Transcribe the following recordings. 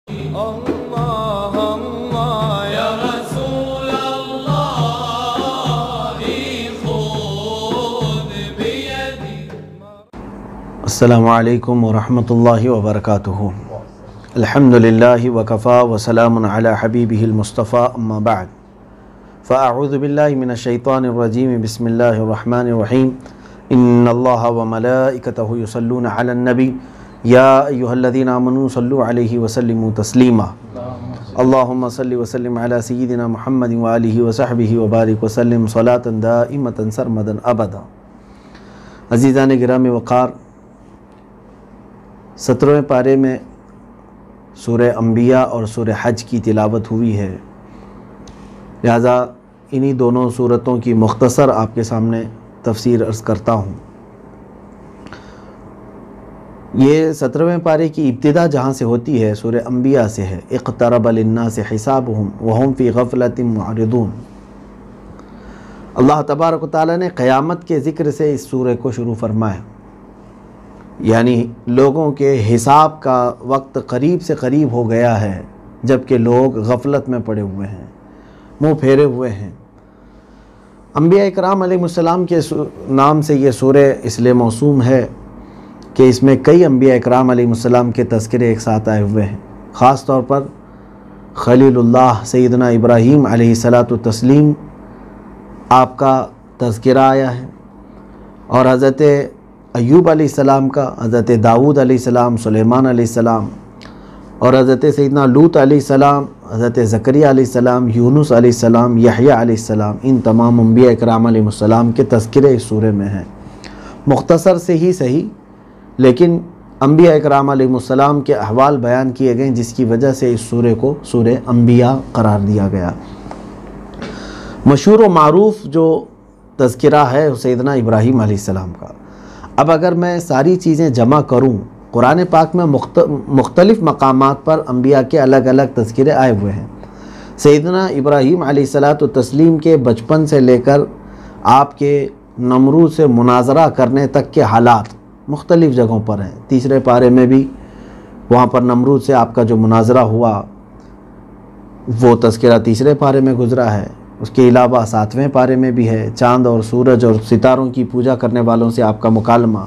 السلام علیکم ورحمۃ اللہ وبرکاتہ۔ الحمدللہ وکفا وسلام علی حبیبہ المصطفیٰ اما بعد فاعوذ باللہ من الشیطان الرجیم بسم اللہ الرحمن الرحیم ان اللہ وملائکتہ یصلون علی النبی یا ایہا الذین آمنوا صلوا علیہ وسلموا تسلیما اللہم صلی وسلم علی سیدنا محمد وآلہ وصحبہ وبارک وسلم صلاة دائمة سرمدا ابدا۔ عزیزان گرامی وقار، 17ویں پارے میں سورہ انبیاء اور سورہ حج کی تلاوت ہوئی ہے، لہذا انہی دونوں سورتوں کی مختصر آپ کے سامنے تفسیر عرض کرتا ہوں۔ یہ 17ویں پارے کی ابتدا جہاں سے ہوتی ہے سورہ انبیاء سے ہے، اقترب للناس حسابهم وهم فی غفلۃ معرضون۔ اللہ تبارک و تعالیٰ نے قیامت کے ذکر سے اس سورہ کو شروع فرمایا، یعنی لوگوں کے حساب کا وقت قریب سے قریب ہو گیا ہے، جبکہ لوگ غفلت میں پڑے ہوئے ہیں، منہ پھیرے ہوئے ہیں۔ انبیاء اکرام علیہ السلام کے نام سے یہ سورہ اس لیے موسوم ہے کہ اس میں کئی انبیاء اکرام علیہ السلام کے تذکرے ایک ساتھ آئے ہوئے ہیں۔ خاص طور پر خلیل اللہ سیدنا ابراہیم علیہ السلام آپ کا تذکرہ آیا ہے، اور حضرت ایوب علیہ السلام کا، حضرت داؤد علیہ السلام، سلیمان علیہ السلام، اور حضرت سیدنا لوط علیہ السلام، حضرت زکریا علیہ السلام، یونس علیہ السلام، یحییٰ علیہ السلام، ان تمام انبیاء اکرام علیہ السلام کے تذکرے اس سورہ میں ہیں۔ مختصر سے ہی صحیح، لیکن انبیاء اکرام علیہ السلام کے احوال بیان کیے گئے، جس کی وجہ سے اس سورہ کو سورہ انبیاء قرار دیا گیا۔ مشہور و معروف جو تذکرہ ہے سیدنا ابراہیم علیہ السلام کا۔ اب اگر میں ساری چیزیں جمع کروں، قرآن پاک میں مختلف مقامات پر انبیاء کے الگ الگ تذکرے آئے ہوئے ہیں۔ سیدنا ابراہیم علیہ السلام کے بچپن سے لے کر آپ کے نمرود سے مناظرہ کرنے تک کے حالات مختلف جگہوں پر ہیں۔ تیسرے پارے میں بھی وہاں پر نمرود سے آپ کا جو مناظرہ ہوا وہ تذکرہ تیسرے پارے میں گزرا ہے۔ اس کے علاوہ 7ویں پارے میں بھی ہے، چاند اور سورج اور ستاروں کی پوجا کرنے والوں سے آپ کا مکالمہ۔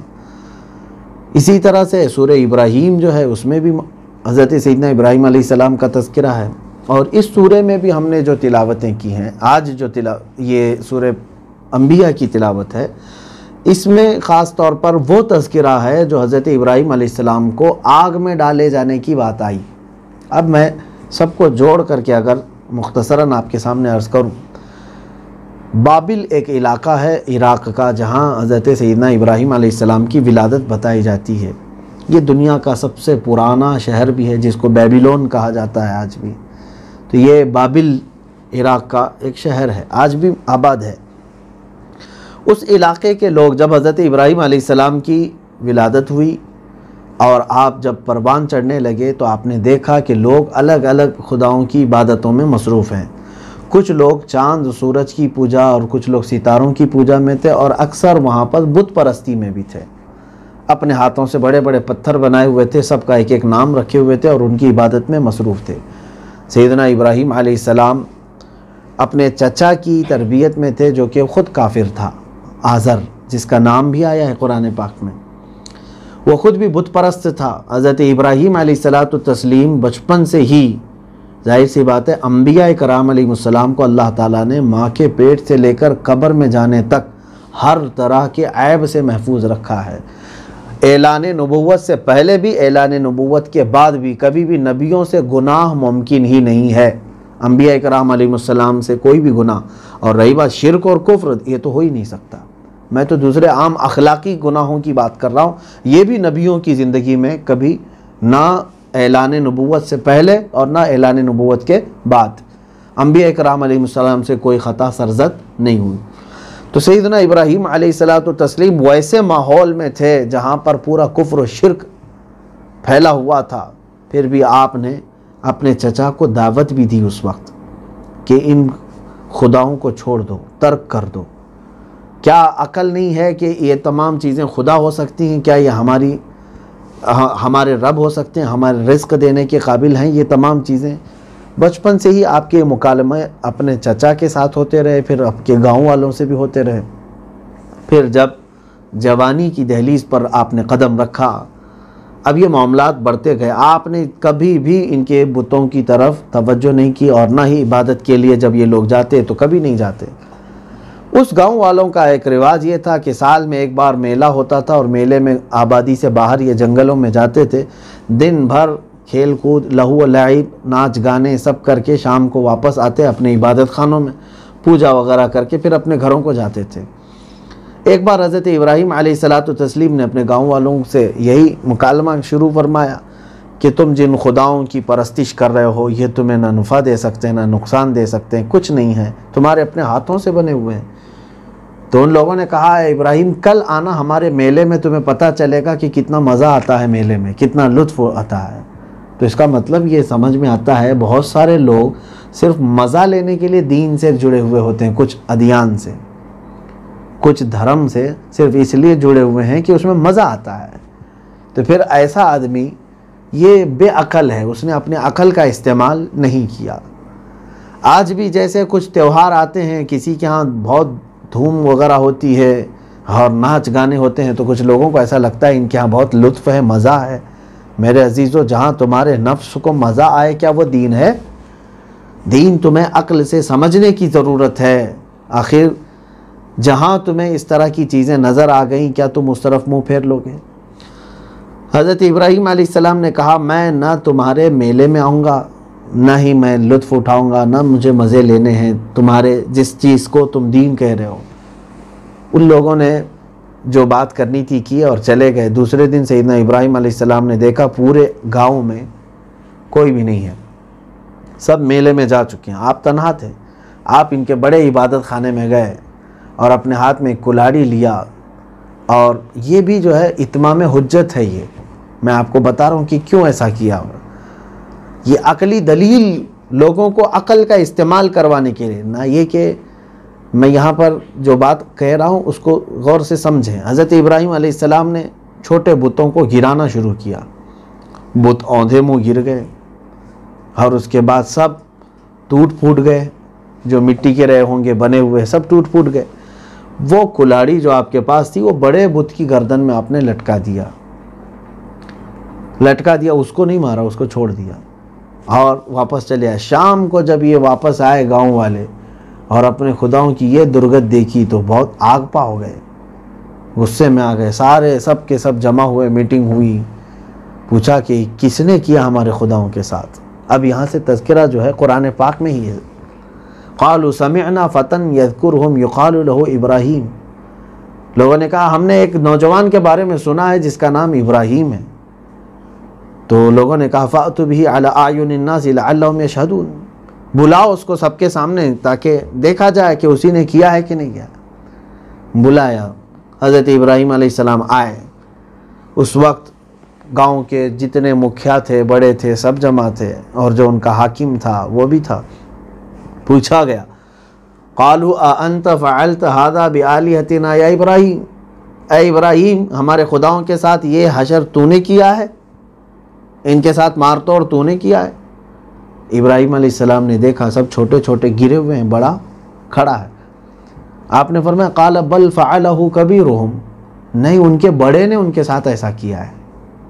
اسی طرح سے سورہ ابراہیم جو ہے اس میں بھی حضرت سیدنا ابراہیم علیہ السلام کا تذکرہ ہے، اور اس سورہ میں بھی ہم نے جو تلاوتیں کی ہیں، آج جو یہ سورہ انبیاء کی تلاوت ہے، اس میں خاص طور پر وہ تذکرہ ہے جو حضرت ابراہیم علیہ السلام کو آگ میں ڈالے جانے کی بات آئی۔ اب میں سب کو جوڑ کر کے اگر مختصراً آپ کے سامنے عرض کروں، بابل ایک علاقہ ہے عراق کا، جہاں حضرت سیدنا ابراہیم علیہ السلام کی ولادت بتائی جاتی ہے۔ یہ دنیا کا سب سے پرانا شہر بھی ہے، جس کو بیبیلون کہا جاتا ہے آج بھی۔ تو یہ بابل عراق کا ایک شہر ہے، آج بھی آباد ہے۔ اس علاقے کے لوگ جب حضرت ابراہیم علیہ السلام کی ولادت ہوئی اور آپ جب پروان چڑھنے لگے، تو آپ نے دیکھا کہ لوگ الگ الگ خداؤں کی عبادتوں میں مصروف ہیں۔ کچھ لوگ چاند سورج کی پوجا اور کچھ لوگ ستاروں کی پوجا میں تھے، اور اکثر وہاں پر بت پرستی میں بھی تھے۔ اپنے ہاتھوں سے بڑے بڑے پتھر بنائے ہوئے تھے، سب کا ایک ایک نام رکھے ہوئے تھے، اور ان کی عبادت میں مصروف تھے۔ سیدنا ابراہیم علیہ السلام اپنے چچا کی تربیت میں تھے، جو کہ خود کافر تھا، آزر، جس کا نام بھی آیا ہے قرآن پاک میں۔ وہ خود بھی بت پرست تھا۔ حضرت ابراہیم علیہ السلام بچپن سے ہی، ظاہر سی بات ہے، انبیاء کرام علیہ السلام کو اللہ تعالیٰ نے ماں کے پیٹ سے لے کر قبر میں جانے تک ہر طرح کے عیب سے محفوظ رکھا ہے۔ اعلان نبوت سے پہلے بھی، اعلان نبوت کے بعد بھی، کبھی بھی نبیوں سے گناہ ممکن ہی نہیں ہے۔ انبیاء کرام علیہ السلام سے کوئی بھی گناہ، اور رہی بات شرک اور کفر، یہ تو ہو ہی نہیں سکتا۔ میں تو دوسرے عام اخلاقی گناہوں کی بات کر رہا ہوں، یہ بھی نبیوں کی زندگی میں کبھی نہ اعلان نبوت سے پہلے اور نہ اعلان نبوت کے بعد انبیاء کرام علیہ السلام سے کوئی خطا سرزد نہیں ہوئی۔ تو سیدنا ابراہیم علیہ السلام ویسے ماحول میں تھے جہاں پر پورا کفر و شرک پھیلا ہوا تھا، پھر بھی آپ نے اپنے چچا کو دعوت بھی دی اس وقت کہ ان خداؤں کو چھوڑ دو، ترک کر دو۔ کیا عقل نہیں ہے کہ یہ تمام چیزیں خدا ہو سکتی ہیں؟ کیا یہ ہماری ہمارے رب ہو سکتے ہیں، ہمارے رزق دینے کے قابل ہیں، یہ تمام چیزیں بچپن سے ہی آپ کے مکالمے اپنے چچا کے ساتھ ہوتے رہے، پھر آپ کے گاؤں والوں سے بھی ہوتے رہے، پھر جب جوانی کی دہلیز پر آپ نے قدم رکھا، اب یہ معاملات بڑھتے گئے، آپ نے کبھی بھی ان کے بتوں کی طرف توجہ نہیں کی، اور نہ ہی عبادت کے لیے جب یہ لوگ جاتے تو کبھی نہیں جاتے۔ اس گاؤں والوں کا ایک رواج یہ تھا کہ سال میں ایک بار میلہ ہوتا تھا، اور میلے میں آبادی سے باہر یہ جنگلوں میں جاتے تھے، دن بھر کھیل کود، لہو و لعب، ناچ گانے سب کر کے شام کو واپس آتے اپنے عبادت خانوں میں، پوجا وغیرہ کر کے پھر اپنے گھروں کو جاتے تھے۔ ایک بار حضرت ابراہیم علیہ السلام نے اپنے گاؤں والوں سے یہی مکالمہ شروع فرمایا کہ تم جن خداؤں کی پرستش کر رہے ہو یہ تمہیں نہ نفع دے سکتے ہیں نہ نقصان دے سکتے ہیں، کچھ نہیں ہے، تمہارے اپنے ہاتھوں سے بنے ہوئے ہیں۔ تو ان لوگوں نے کہا اے ابراہیم کل آنا ہمارے میلے میں، تمہیں پتہ چلے گا کہ کتنا مزہ آتا ہے میلے میں، کتنا لطف آتا ہے۔ تو اس کا مطلب یہ سمجھ میں آتا ہے بہت سارے لوگ صرف مزہ لینے کے لیے دین سے جڑے ہوئے ہوتے ہیں، کچھ ادیان سے، کچھ دھرم سے صرف اس لیے جڑے ہوئے ہیں کہ اس میں مزہ آتا ہے۔ تو پھر ایسا آدمی یہ بے عقل ہے، اس نے اپنے عقل کا استعمال نہیں کیا۔ آج بھی جیسے کچھ تہوار آتے ہیں، کسی کے ہاں بہت دھوم وغیرہ ہوتی ہے اور ناچ گانے ہوتے ہیں، تو کچھ لوگوں کو ایسا لگتا ہے ان کے ہاں بہت لطف ہے، مزہ ہے۔ میرے عزیزو، جہاں تمہارے نفس کو مزہ آئے کیا وہ دین ہے؟ دین تمہیں عقل سے سمجھنے کی ضرورت ہے۔ آخر جہاں تمہیں اس طرح کی چیزیں نظر آ گئیں، کیا تم اس طرف منہ پھیر لو گے؟ حضرت ابراہیم علیہ السلام نے کہا میں نہ تمہارے میلے میں آؤں گا، نہ ہی میں لطف اٹھاؤں گا، نہ مجھے مزے لینے ہیں تمہارے جس چیز کو تم دین کہہ رہے ہو۔ ان لوگوں نے جو بات کرنی تھی کی اور چلے گئے۔ دوسرے دن سیدنا ابراہیم علیہ السلام نے دیکھا پورے گاؤں میں کوئی بھی نہیں ہے، سب میلے میں جا چکے ہیں، آپ تنہا تھے۔ آپ ان کے بڑے عبادت خانے میں گئے اور اپنے ہاتھ میں ایک کلاڑی لیا، اور یہ بھی جو ہے اتمام حجت ہے، یہ میں آپ کو بتا رہا ہوں کہ کیوں ایسا کیا۔ یہ عقلی دلیل لوگوں کو عقل کا استعمال کروانے کے لیے، نہ یہ کہ میں یہاں پر جو بات کہہ رہا ہوں اس کو غور سے سمجھیں۔ حضرت ابراہیم علیہ السلام نے چھوٹے بتوں کو گرانا شروع کیا، بت اوندھے منہ گر گئے، اور اس کے بعد سب ٹوٹ پھوٹ گئے، جو مٹی کے رہے ہوں گے بنے ہوئے سب ٹوٹ پھوٹ گئے۔ وہ کلاڑی جو آپ کے پاس تھی وہ بڑے بت کی گردن میں آپ نے لٹکا دیا، اس کو نہیں مارا، اس کو چھوڑ دیا اور واپس چلے آئے۔ شام کو جب یہ واپس آئے گاؤں والے اور اپنے خداؤں کی یہ درگت دیکھی تو بہت آگ پا ہو گئے، غصے میں آ گئے، سارے سب کے سب جمع ہوئے، میٹنگ ہوئی، پوچھا کہ کس نے کیا ہمارے خداؤں کے ساتھ۔ اب یہاں سے تذکرہ جو ہے قرآن پاک میں ہی ہے۔ قالوا سمعنا فتى يذكرهم يقال له ابراہیم، لوگوں نے کہا ہم نے ایک نوجوان کے بارے میں سنا ہے جس کا نام ابراہیم ہے۔ تو لوگوں نے کہا فأتوا به على اعین الناس لعلهم يشهدون، بلاؤ اس کو سب کے سامنے تاکہ دیکھا جائے کہ اسی نے کیا ہے کہ نہیں کیا۔ بلایا، حضرت ابراہیم علیہ السلام آئے۔ اس وقت گاؤں کے جتنے مکھیا تھے، بڑے تھے، سب جمع تھے، اور جو ان کا حاکم تھا وہ بھی تھا۔ پوچھا گیا قالوا اانت فعلت هذا بآلهتنا یا ابراہیم، اے ابراہیم ہمارے خداؤں کے ساتھ یہ حشر تو نے کیا ہے، ان کے ساتھ مار توڑ تو نے کیا ہے؟ ابراہیم علیہ السلام نے دیکھا سب چھوٹے چھوٹے گرے ہوئے ہیں، بڑا کھڑا ہے۔ آپ نے فرمایا قال بل فعلہ کبیرہم، نہیں ان کے بڑے نے ان کے ساتھ ایسا کیا ہے،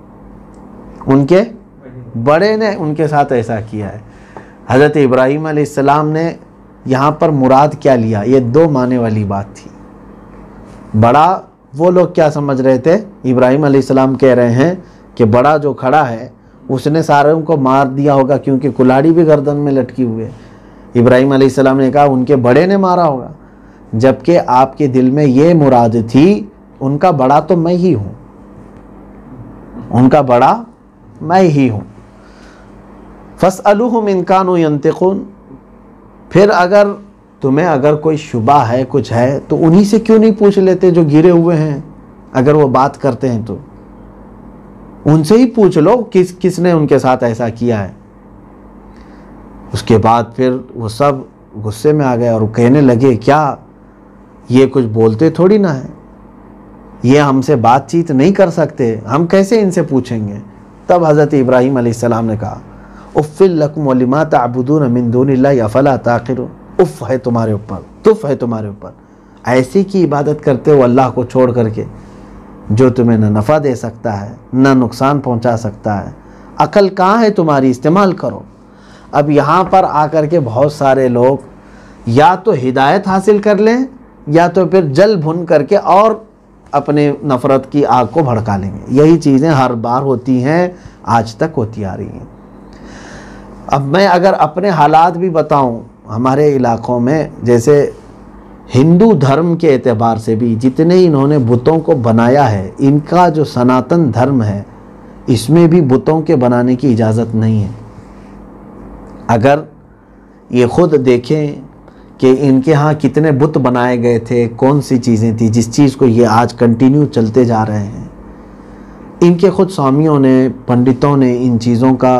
ان کے بڑے نے ان کے ساتھ ایسا کیا ہے۔ حضرت ابراہیم علیہ السلام نے یہاں پر مراد کیا لیا؟ یہ دو معنی والی بات تھی۔ بڑا وہ لوگ کیا سمجھ رہے تھے؟ ابراہیم علیہ السلام کہہ رہے ہیں کہ بڑا جو کھڑا ہے اس نے ساروں کو مار دیا ہوگا، کیونکہ کلاڑی بھی گردن میں لٹکی ہوئے۔ ابراہیم علیہ السلام نے کہا ان کے بڑے نے مارا ہوگا، جبکہ آپ کے دل میں یہ مراد تھی ان کا بڑا تو میں ہی ہوں، ان کا بڑا میں ہی ہوں۔ فَاسْأَلُوهُمْ إِنْ كَانُوا يَنْطِقُونَ، پھر اگر کوئی شبہ ہے کچھ ہے تو انہی سے کیوں نہیں پوچھ لیتے جو گرے ہوئے ہیں؟ اگر وہ بات کرتے ہیں تو ان سے ہی پوچھ لو کس نے ان کے ساتھ ایسا کیا ہے۔ اس کے بعد پھر وہ سب غصے میں آ گئے اور کہنے لگے کیا یہ کچھ بولتے تھوڑی نہ ہے، یہ ہم سے بات چیت نہیں کر سکتے، ہم کیسے ان سے پوچھیں گے؟ تب حضرت ابراہیم علیہ السلام نے کہا اف لکم ولما تعبدون من دون اللہ افلا تعقلون، اف ہے تمہارے اوپر، تف ہے تمہارے اوپر، ایسی کی عبادت کرتے ہو اللہ کو چھوڑ کر کے جو تمہیں نہ نفع دے سکتا ہے نہ نقصان پہنچا سکتا ہے، عقل کہاں ہے تمہاری؟ استعمال کرو۔ اب یہاں پر آ کر کے بہت سارے لوگ یا تو ہدایت حاصل کر لیں یا تو پھر جل بھن کر کے اور اپنے نفرت کی آگ کو بھڑکا لیں گے۔ یہی چیزیں ہر بار ہوتی ہیں، آج تک ہوتی آ رہی ہیں۔ اب میں اگر اپنے حالات بھی بتاؤں، ہمارے علاقوں میں جیسے ہندو دھرم کے اعتبار سے بھی جتنے انہوں نے بتوں کو بنایا ہے، ان کا جو سناتن دھرم ہے اس میں بھی بتوں کے بنانے کی اجازت نہیں ہے۔ اگر یہ خود دیکھیں کہ ان کے ہاں کتنے بت بنائے گئے تھے، کون سی چیزیں تھیں جس چیز کو یہ آج کنٹینیو چلتے جا رہے ہیں، ان کے خود سوامیوں نے، پنڈتوں نے ان چیزوں کا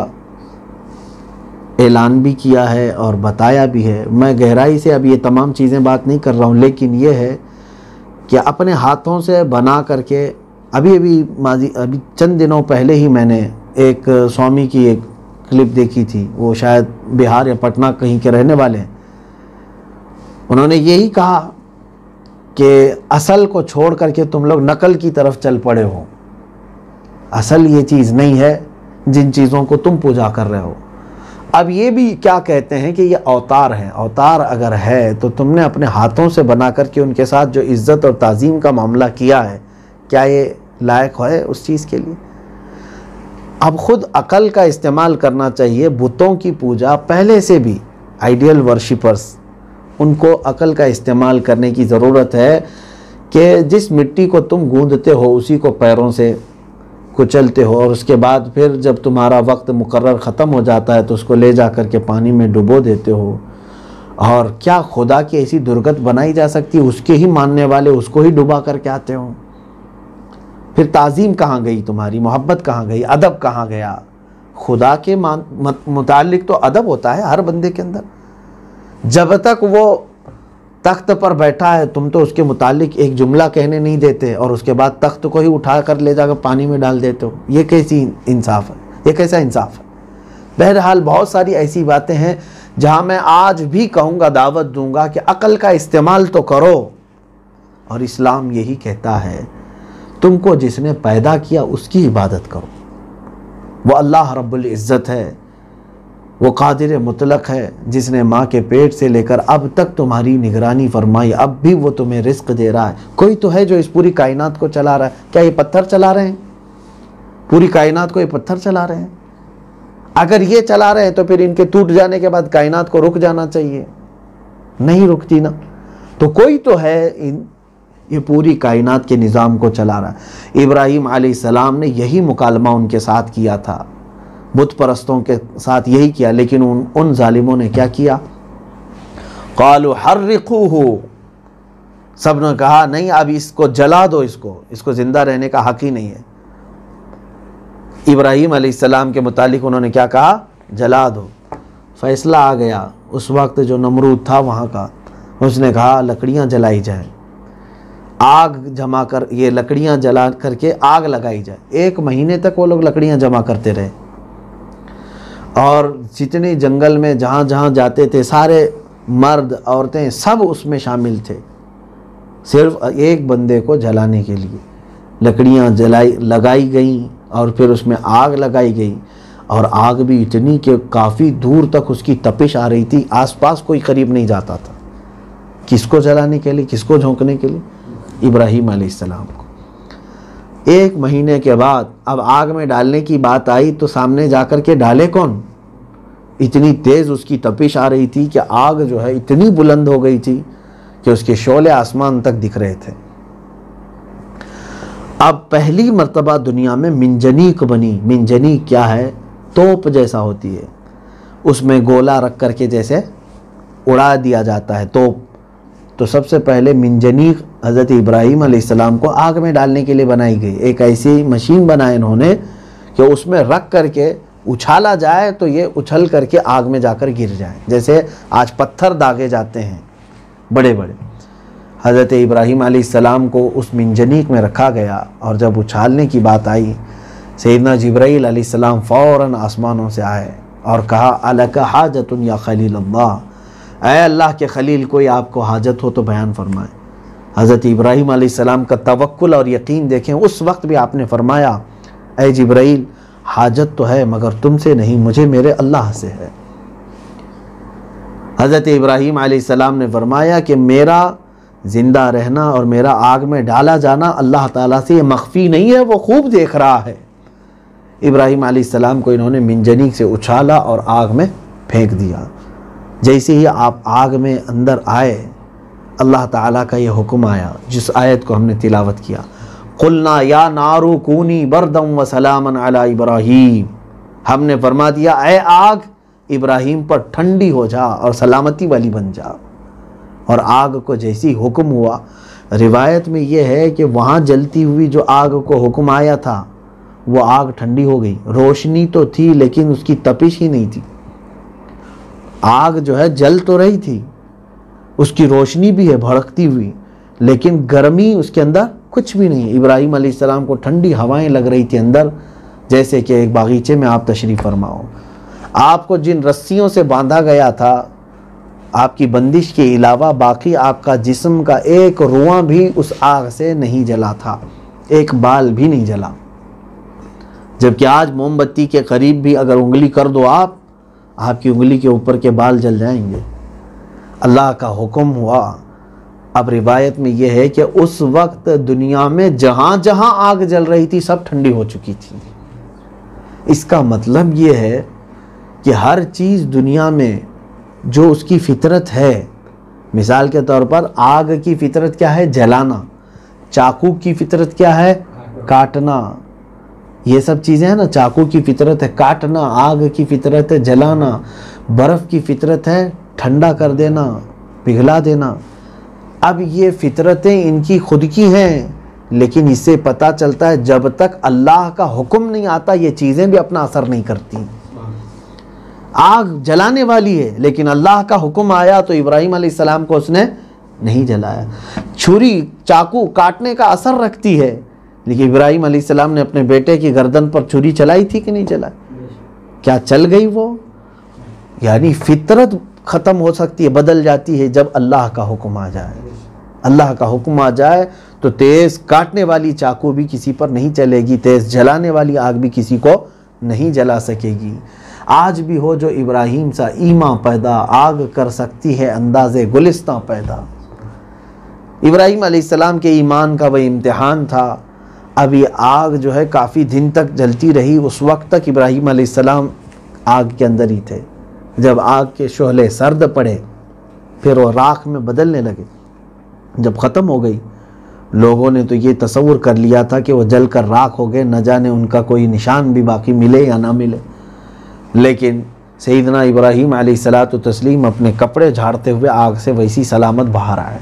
اعلان بھی کیا ہے اور بتایا بھی ہے۔ میں گہرائی سے اب یہ تمام چیزیں بات نہیں کر رہا ہوں، لیکن یہ ہے کہ اپنے ہاتھوں سے بنا کر کے ابھی چند دنوں پہلے ہی میں نے ایک سوامی کی ایک کلپ دیکھی تھی، وہ شاید بہار یا پٹنہ کہیں کے رہنے والے ہیں۔ انہوں نے یہی کہا کہ اصل کو چھوڑ کر کے تم لوگ نقل کی طرف چل پڑے ہو، اصل یہ چیز نہیں ہے جن چیزوں کو تم پوجا کر رہے ہو۔ اب یہ بھی کیا کہتے ہیں کہ یہ اوتار ہیں، اوتار اگر ہے تو تم نے اپنے ہاتھوں سے بنا کر کے ان کے ساتھ جو عزت اور تعظیم کا معاملہ کیا ہے، کیا یہ لائق ہے اس چیز کے لیے؟ اب خود عقل کا استعمال کرنا چاہیے۔ بتوں کی پوجا پہلے سے بھی آئیڈیل ورشپرز، ان کو عقل کا استعمال کرنے کی ضرورت ہے کہ جس مٹی کو تم گوندتے ہو اسی کو پیروں سے کچلتے ہو، اور اس کے بعد پھر جب تمہارا وقت مقرر ختم ہو جاتا ہے تو اس کو لے جا کر کے پانی میں ڈبو دیتے ہو۔ اور کیا خدا کی ایسی درگت بنائی جا سکتی؟ اس کے ہی ماننے والے اس کو ہی ڈبا کر کے آتے ہوں۔ پھر تعظیم کہاں گئی تمہاری؟ محبت کہاں گئی؟ ادب کہاں گیا؟ خدا کے متعلق تو ادب ہوتا ہے ہر بندے کے اندر۔ جب تک وہ تخت پر بیٹھا ہے تم تو اس کے متعلق ایک جملہ کہنے نہیں دیتے، اور اس کے بعد تخت کو ہی اٹھا کر لے جا کر پانی میں ڈال دیتے ہو۔ یہ کیسی انصاف ہے؟ یہ کیسا انصاف ہے؟ بہرحال بہت ساری ایسی باتیں ہیں جہاں میں آج بھی کہوں گا، دعوت دوں گا کہ عقل کا استعمال تو کرو۔ اور اسلام یہی کہتا ہے تم کو جس نے پیدا کیا اس کی عبادت کرو۔ وہ اللہ رب العزت ہے، وہ قادر مطلق ہے، جس نے ماں کے پیٹ سے لے کر اب تک تمہاری نگرانی فرمائی، اب بھی وہ تمہیں رزق دے رہا ہے۔ کوئی تو ہے جو اس پوری کائنات کو چلا رہا ہے۔ کیا یہ پتھر چلا رہے ہیں؟ پوری کائنات کو یہ پتھر چلا رہے ہیں؟ اگر یہ چلا رہے ہیں تو پھر ان کے ٹوٹ جانے کے بعد کائنات کو رک جانا چاہیے، نہیں رکتی نا۔ تو کوئی تو ہے یہ پوری کائنات کے نظام کو چلا رہا ہے۔ ابراہیم علیہ السلام نے یہی مکالمہ ان کے ساتھ کیا تھا، بت پرستوں کے ساتھ یہی کیا، لیکن ان ظالموں نے کیا کیا؟ قالوا حرقوہ، سب نے کہا نہیں اب اس کو جلا دو، اس کو زندہ رہنے کا حق ہی نہیں ہے۔ ابراہیم علیہ السلام کے متعلق انہوں نے کیا کہا؟ جلا دو۔ فیصلہ آ گیا۔ اس وقت جو نمرود تھا وہاں کا، اس نے کہا لکڑیاں جلائی جائیں، آگ جمع کر، یہ لکڑیاں جلا کر کے آگ لگائی جائے۔ 1 مہینے تک وہ لوگ لکڑیاں جمع کرتے رہے، اور جتنی جنگل میں جہاں جہاں جاتے تھے سارے مرد عورتیں سب اس میں شامل تھے، صرف ایک بندے کو جلانے کے لیے لکڑیاں لگائی گئیں، اور پھر اس میں آگ لگائی گئی، اور آگ بھی اتنی کہ کافی دور تک اس کی تپش آ رہی تھی، آس پاس کوئی قریب نہیں جاتا تھا۔ کس کو جلانے کے لیے؟ کس کو جھونکنے کے لیے؟ ابراہیم علیہ السلام کو۔ 1 مہینے کے بعد اب آگ میں ڈالنے کی بات آئی تو سامنے جا کر کے ڈالے کون؟ اتنی تیز اس کی تپش آ رہی تھی کہ آگ جو ہے اتنی بلند ہو گئی تھی کہ اس کے شعلے آسمان تک دکھ رہے تھے۔ اب پہلی مرتبہ دنیا میں منجنیق بنی۔ منجنیق کیا ہے؟ توپ جیسا ہوتی ہے، اس میں گولا رکھ کر کے جیسے اڑا دیا جاتا ہے توپ۔ تو سب سے پہلے منجنیق حضرت ابراہیم علیہ السلام کو آگ میں ڈالنے کے لیے بنائی گئی۔ ایک ایسی مشین بنائی انہوں نے کہ اس میں رکھ کر کے اچھالا جائے تو یہ اچھل کر کے آگ میں جا کر گر جائے، جیسے آج پتھر داغے جاتے ہیں بڑے بڑے، حضرت ابراہیم علیہ السلام کو اس منجنیق میں رکھا گیا، اور جب اچھالنے کی بات آئی سیدنا جبرائیل علیہ السلام فوراً آسمانوں سے آئے اور کہا الک حاجت یا خلیل اللہ، اے اللہ کے خلیل کوئی آپ کو حاجت ہو تو بیان فرمائے۔ حضرت ابراہیم علیہ السلام کا توکل اور یقین دیکھیں، اس وقت بھی آپ نے فرمایا اے جبرائیل حاجت تو ہے مگر تم سے نہیں، مجھے میرے اللہ سے ہے۔ حضرت ابراہیم علیہ السلام نے فرمایا کہ میرا زندہ رہنا اور میرا آگ میں ڈالا جانا اللہ تعالیٰ سے یہ مخفی نہیں ہے، وہ خوب دیکھ رہا ہے۔ ابراہیم علیہ السلام کو انہوں نے منجنیق سے اچھالا اور آگ میں پھینک دیا۔ جیسے ہی آپ آگ میں اندر آئے، اللہ تعالیٰ کا یہ حکم آیا جس آیت کو ہم نے تلاوت کیا، قلنا یا نار کونی بردا وسلاما علی ابراہیم، ہم نے فرما دیا اے آگ ابراہیم پر ٹھنڈی ہو جا اور سلامتی والی بن جا۔ اور آگ کو جیسی حکم ہوا، روایت میں یہ ہے کہ وہاں جلتی ہوئی جو آگ کو حکم آیا تھا وہ آگ ٹھنڈی ہو گئی، روشنی تو تھی لیکن اس کی تپش ہی نہیں تھی۔ آگ جو ہے جل تو رہی تھی، اس کی روشنی بھی ہے بھڑکتی ہوئی، لیکن گرمی اس کے اندر کچھ بھی نہیں۔ ابراہیم علیہ السلام کو ٹھنڈی ہوائیں لگ رہی تھی اندر، جیسے کہ ایک باغیچے میں آپ تشریف فرماؤ۔ آپ کو جن رسیوں سے باندھا گیا تھا، آپ کی بندش کے علاوہ باقی آپ کا جسم کا ایک رواں بھی اس آگ سے نہیں جلا تھا، ایک بال بھی نہیں جلا۔ جبکہ آج موم بتی کے قریب بھی اگر انگلی کر دو آپ کی انگلی کے اوپر کے بال جل جائیں گے۔ اللہ کا حکم ہوا۔ اب روایت میں یہ ہے کہ اس وقت دنیا میں جہاں جہاں آگ جل رہی تھی سب ٹھنڈی ہو چکی تھی۔ اس کا مطلب یہ ہے کہ ہر چیز دنیا میں جو اس کی فطرت ہے، مثال کے طور پر آگ کی فطرت کیا ہے؟ جلانا۔ چاقو کی فطرت کیا ہے؟ کاٹنا۔ یہ سب چیزیں ہیں نا، چاقو کی فطرت ہے کاٹنا، آگ کی فطرت ہے جلانا، برف کی فطرت ہے ٹھنڈا کر دینا، پگھلا دینا۔ اب یہ فطرتیں ان کی خود کی ہیں، لیکن اس سے پتہ چلتا ہے جب تک اللہ کا حکم نہیں آتا یہ چیزیں بھی اپنا اثر نہیں کرتی۔ آگ جلانے والی ہے لیکن اللہ کا حکم آیا تو ابراہیم علیہ السلام کو اس نے نہیں جلایا۔ چھری چاقو کاٹنے کا اثر رکھتی ہے، لیکن ابراہیم علیہ السلام نے اپنے بیٹے کی گردن پر چھری چلائی تھی کہ نہیں چلائی؟ کیا چل گئی وہ؟ یعنی فطرت ختم ہو سکتی ہے، بدل جاتی ہے جب اللہ کا حکم آ جائے۔ اللہ کا حکم آ جائے تو تیز کاٹنے والی چاقو بھی کسی پر نہیں چلے گی، تیز جلانے والی آگ بھی کسی کو نہیں جلا سکے گی۔ آج بھی ہو جو ابراہیم سا ایمان پیدا، آگ کر سکتی ہے انداز گلستاں پیدا۔ ابراہیم علیہ السلام کے ایمان کا وہ امتحان تھا۔ اب یہ آگ جو ہے کافی دن تک جلتی رہی، اس وقت تک ابراہیم علیہ السلام آگ کے اندر ہی تھے۔ جب آگ کے شعلے سرد پڑے پھر وہ راکھ میں بدلنے لگے، جب ختم ہو گئی لوگوں نے تو یہ تصور کر لیا تھا کہ وہ جل کر راکھ ہو گئے، نہ جانے ان کا کوئی نشان بھی باقی ملے یا نہ ملے۔ لیکن سیدنا ابراہیم علیہ الصلاۃ والتسلیم اپنے کپڑے جھاڑتے ہوئے آگ سے ویسی سلامت باہر آئے۔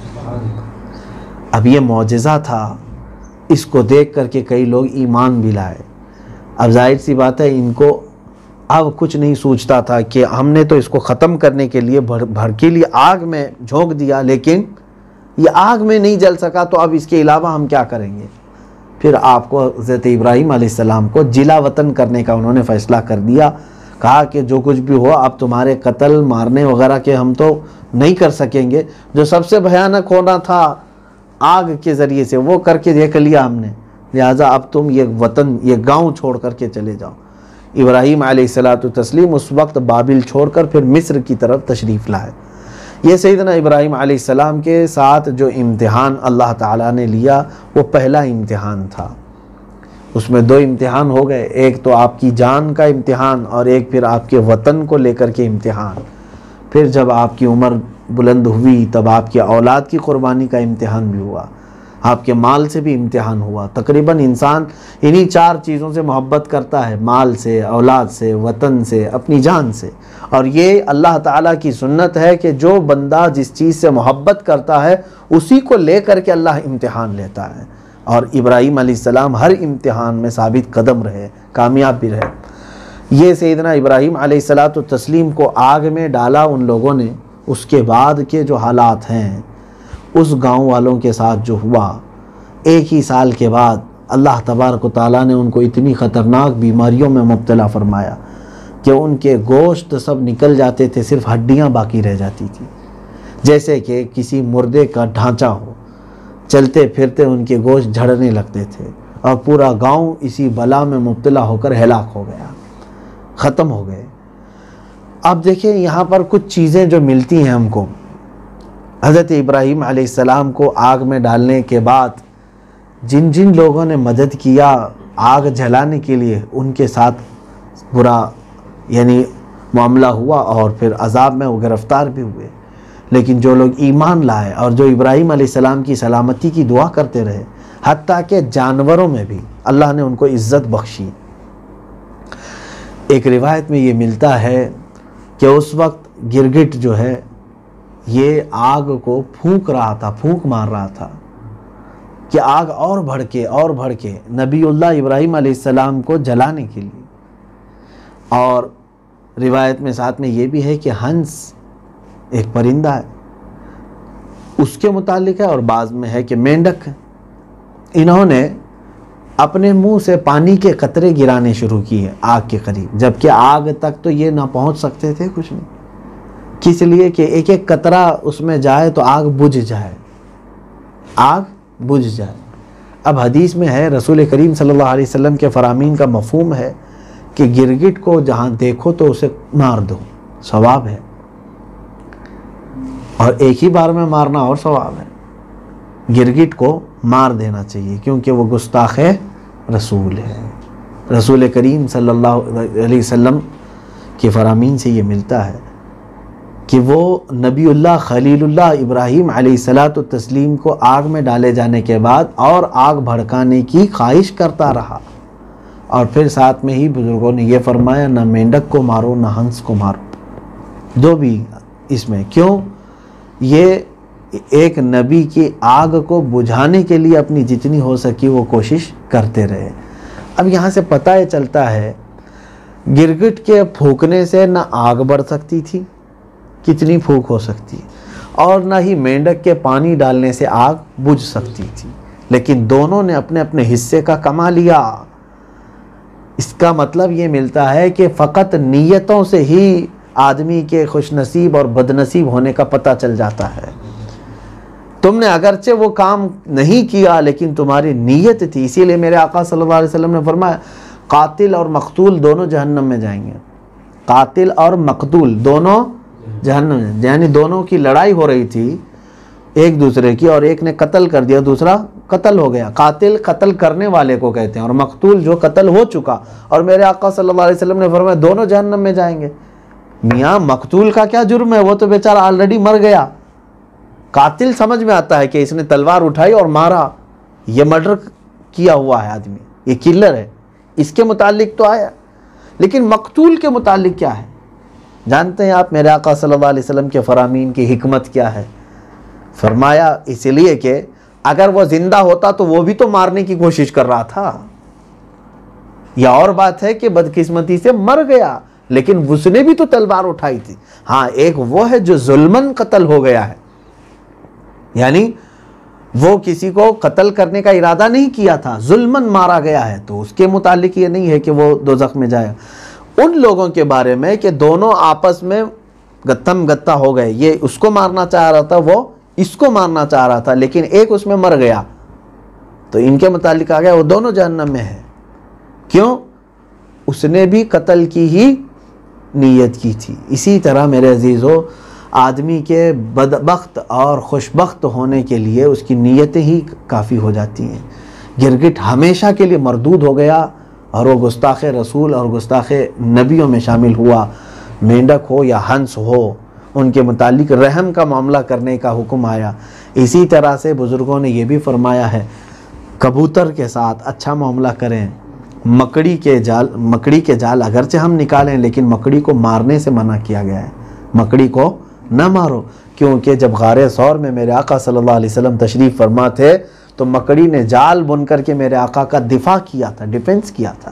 اب یہ معجزہ تھا، اس کو دیکھ کر کے کئی لوگ ایمان بھی لائے۔ اب ظاہر سی بات ہے ان کو اب کچھ نہیں سوچتا تھا کہ ہم نے تو اس کو ختم کرنے کے لیے بھڑکیلی آگ میں جھونک دیا، لیکن یہ آگ میں نہیں جل سکا تو اب اس کے علاوہ ہم کیا کریں گے؟ پھر آپ کو حضرت ابراہیم علیہ السلام کو جلا وطن کرنے کا انہوں نے فیصلہ کر دیا۔ کہا کہ جو کچھ بھی ہو اب تمہارے قتل مارنے وغیرہ کے ہم تو نہیں کر سکیں گے، جو سب سے بھیانک ہونا تھا آگ کے ذریعے سے وہ کر کے دیکھ لیا ہم نے، لہٰذا اب تم یہ وطن یہ گاؤں چھوڑ کر کے چلے جاؤ۔ ابراہیم علیہ الصلاۃ والتسلیم اس وقت بابل چھوڑ کر پھر مصر کی طرف تشریف لائے۔ یہ سیدنا ابراہیم علیہ السلام کے ساتھ جو امتحان اللہ تعالیٰ نے لیا وہ پہلا امتحان تھا۔ اس میں دو امتحان ہو گئے، ایک تو آپ کی جان کا امتحان اور ایک پھر آپ کے وطن کو لے کر کے امتحان۔ پھر جب آپ کی عمر بلند ہوئی تب آپ کی اولاد کی قربانی کا امتحان بھی ہوا، آپ کے مال سے بھی امتحان ہوا۔ تقریباً انسان انہی چار چیزوں سے محبت کرتا ہے، مال سے، اولاد سے، وطن سے، اپنی جان سے۔ اور یہ اللہ تعالیٰ کی سنت ہے کہ جو بندہ جس چیز سے محبت کرتا ہے اسی کو لے کر کے اللہ امتحان لیتا ہے۔ اور ابراہیم علیہ السلام ہر امتحان میں ثابت قدم رہے، کامیاب بھی رہے۔ یہ سیدنا ابراہیم علیہ الصلاۃ والتسلیم کو آگ میں ڈالا ان لوگوں نے، اس کے بعد کے جو حالات ہیں اس گاؤں والوں کے ساتھ جو ہوا، ایک ہی سال کے بعد اللہ تبارک و تعالیٰ نے ان کو اتنی خطرناک بیماریوں میں مبتلا فرمایا کہ ان کے گوشت سب نکل جاتے تھے، صرف ہڈیاں باقی رہ جاتی تھیں، جیسے کہ کسی مردے کا ڈھانچہ ہو، چلتے پھرتے ان کے گوشت جھڑنے لگتے تھے، اور پورا گاؤں اسی بلا میں مبتلا ہو کر ہلاک ہو گیا، ختم ہو گئے۔ اب دیکھیں یہاں پر کچھ چیزیں جو ملتی ہیں ہم کو، حضرت ابراہیم علیہ السلام کو آگ میں ڈالنے کے بعد جن جن لوگوں نے مدد کیا آگ جلانے کے لیے، ان کے ساتھ برا یعنی معاملہ ہوا اور پھر عذاب میں وہ گرفتار بھی ہوئے۔ لیکن جو لوگ ایمان لائے اور جو ابراہیم علیہ السلام کی سلامتی کی دعا کرتے رہے، حتیٰ کہ جانوروں میں بھی اللہ نے ان کو عزت بخشی۔ ایک روایت میں یہ ملتا ہے کہ اس وقت گرگٹ جو ہے یہ آگ کو پھونک رہا تھا، پھونک مار رہا تھا کہ آگ اور بڑھ کے نبی اللہ ابراہیم علیہ السلام کو جلانے کے لیے۔ اور روایت میں ساتھ میں یہ بھی ہے کہ ہنس ایک پرندہ ہے، اس کے متعلق ہے، اور بعض میں ہے کہ مینڈک ہے۔ انہوں نے اپنے منہ سے پانی کے قطرے گرانے شروع کیے آگ کے قریب، جبکہ آگ تک تو یہ نہ پہنچ سکتے تھے کچھ نہیں، کس لیے کہ ایک ایک قطرہ اس میں جائے تو آگ بجھ جائے، آگ بجھ جائے۔ اب حدیث میں ہے، رسول کریم صلی اللہ علیہ وسلم کے فرامین کا مفہوم ہے کہ گرگٹ کو جہاں دیکھو تو اسے مار دو، ثواب ہے، اور ایک ہی بار میں مارنا اور ثواب ہے۔ گرگٹ کو مار دینا چاہیے کیونکہ وہ گستاخ رسول ہے۔ رسول کریم صلی اللہ علیہ وسلم کے فرامین سے یہ ملتا ہے کہ وہ نبی اللہ خلیل اللہ ابراہیم علیہ السلام کو آگ میں ڈالے جانے کے بعد اور آگ بھڑکانے کی خواہش کرتا رہا، اور پھر ساتھ میں ہی بزرگوں نے یہ فرمایا نہ مینڈک کو مارو نہ ہنس کو مارو، دو بھی اس میں۔ کیوں؟ یہ ایک نبی کی آگ کو بجھانے کے لیے اپنی جتنی ہو سکی وہ کوشش کرتے رہے۔ اب یہاں سے پتہ یہ چلتا ہے گرگٹ کے پھونکنے سے نہ آگ بڑھ سکتی تھی، کتنی پھونک ہو سکتی، اور نہ ہی مینڈک کے پانی ڈالنے سے آگ بجھ سکتی تھی، لیکن دونوں نے اپنے اپنے حصے کا کما لیا۔ اس کا مطلب یہ ملتا ہے کہ فقط نیتوں سے ہی آدمی کے خوش نصیب اور بد نصیب ہونے کا پتہ چل جاتا ہے۔ تم نے اگرچہ وہ کام نہیں کیا لیکن تمہاری نیت تھی، اسی لیے میرے آقا صلی اللہ علیہ وسلم نے فرمایا قاتل اور مقتول دونوں جہنم میں جائیں گے، قاتل اور مقتول دونوں جہنم میں، یعنی دونوں کی لڑائی ہو رہی تھی ایک دوسرے کی، اور ایک نے قتل کر دیا دوسرا قتل ہو گیا۔ قاتل قتل کرنے والے کو کہتے ہیں، اور مقتول جو قتل ہو چکا، اور میرے آقا صلی اللہ علیہ وسلم نے فرمایا دونوں جہنم میں جائیں گے۔ میاں مقتول کا کیا جرم ہے، وہ تو بیچارہ آلریڈی مر گیا۔ قاتل سمجھ میں آتا ہے کہ اس نے تلوار اٹھائی اور مارا، یہ مرڈر کیا ہوا ہے آدمی، یہ کلر ہے، اس کے متعلق تو آیا، لیکن مقتول کے متعلق کیا ہے؟ جانتے ہیں آپ میرے آقا صلی اللہ علیہ وسلم کے فرامین کی حکمت کیا ہے؟ فرمایا اس لیے کہ اگر وہ زندہ ہوتا تو وہ بھی تو مارنے کی کوشش کر رہا تھا، یا اور بات ہے کہ بدقسمتی سے مر گیا لیکن اس نے بھی تو تلوار اٹھائی تھی۔ ہاں ایک وہ ہے جو ظلمن قتل ہو گیا ہے، یعنی وہ کسی کو قتل کرنے کا ارادہ نہیں کیا تھا، ظلمن مارا گیا ہے، تو اس کے متعلق یہ نہیں ہے کہ وہ دوزخ میں جائے۔ ان لوگوں کے بارے میں کہ دونوں آپس میں گتم گتا ہو گئے، یہ اس کو مارنا چاہ رہا تھا، وہ اس کو مارنا چاہ رہا تھا، لیکن ایک اس میں مر گیا، تو ان کے متعلق آ گیا وہ دونوں جہنم میں ہے۔ کیوں؟ اس نے بھی قتل کی ہی نیت کی تھی۔ اسی طرح میرے عزیزو آدمی کے بدبخت اور خوشبخت ہونے کے لیے اس کی نیتیں ہی کافی ہو جاتی ہیں۔ گرگٹ ہمیشہ کے لیے مردود ہو گیا اور وہ گستاخ رسول اور گستاخ نبیوں میں شامل ہوا۔ مینڈک ہو یا ہنس ہو، ان کے متعلق رحم کا معاملہ کرنے کا حکم آیا۔ اسی طرح سے بزرگوں نے یہ بھی فرمایا ہے کبوتر کے ساتھ اچھا معاملہ کریں، مکڑی کے جال اگرچہ ہم نکالیں لیکن مکڑی کو مارنے سے منع کیا گیا ہے، مکڑی کو نہ مارو، کیونکہ جب غار ثور میں میرے آقا صلی اللہ علیہ وسلم تشریف فرما تھے تو مکڑی نے جال بن کر کے میرے آقا کا دفاع کیا تھا، ڈیفنس کیا تھا۔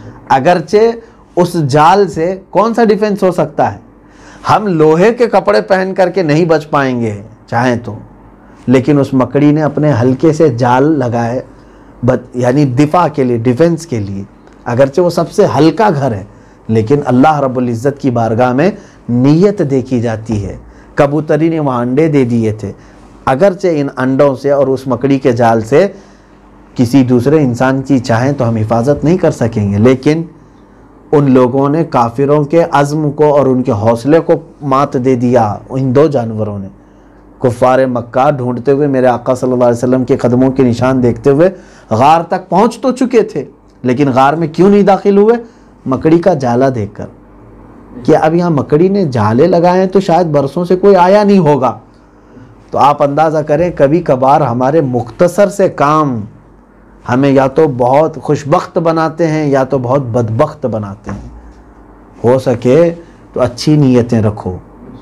اگرچہ اس جال سے کون سا ڈیفنس ہو سکتا ہے؟ ہم لوہے کے کپڑے پہن کر کے نہیں بچ پائیں گے چاہیں تو، لیکن اس مکڑی نے اپنے ہلکے سے جال لگائے یعنی دفاع کے لیے، ڈیفنس کے لیے، اگرچہ وہ سب سے ہلکا گھر ہے لیکن اللہ رب العزت کی بارگاہ میں نیت دیکھی جاتی ہے۔ کبوتری نے وہاں انڈے دے دیے تھے، اگرچہ ان انڈوں سے اور اس مکڑی کے جال سے کسی دوسرے انسان کی چاہیں تو ہم حفاظت نہیں کر سکیں گے، لیکن ان لوگوں نے کافروں کے عزم کو اور ان کے حوصلے کو مات دے دیا۔ ان دو جانوروں نے کفار مکہ ڈھونڈتے ہوئے میرے آقا صلی اللہ علیہ وسلم کے قدموں کے نشان دیکھتے ہوئے غار تک پہنچ تو چکے تھے، لیکن غار میں کیوں نہیں داخل ہوئے؟ مکڑی کا جالا دیکھ کر، کہ اب یہاں مکڑی نے جالے لگائے ہیں تو شاید برسوں سے کوئی آیا نہیں ہوگا۔ تو آپ اندازہ کریں کبھی کبھار ہمارے مختصر سے کام ہمیں یا تو بہت خوشبخت بناتے ہیں یا تو بہت بدبخت بناتے ہیں۔ ہو سکے تو اچھی نیتیں رکھو،